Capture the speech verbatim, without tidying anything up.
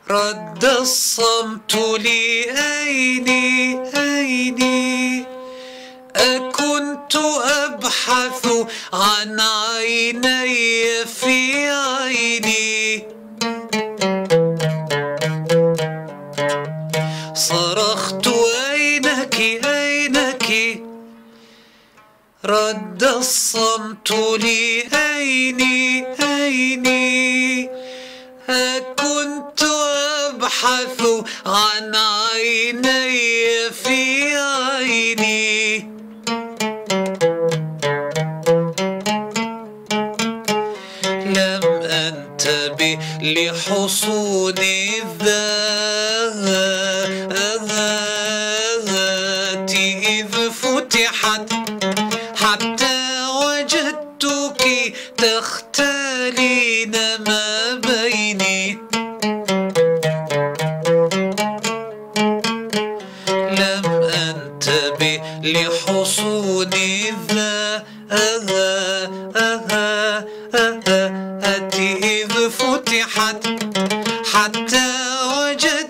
رد الصمت لأيني أيني أكنت أبحث عن عيني في عيني صرخت أينك أينك رد الصمت لأيني أيني أكنت أبحث عن عيني في عيني لم أنتبه لحصون الذات إذ فتحت حتى وجدتك تختالين ما بيني لم أنتبه لحصون الذات إذ فتحت حتى وجدتك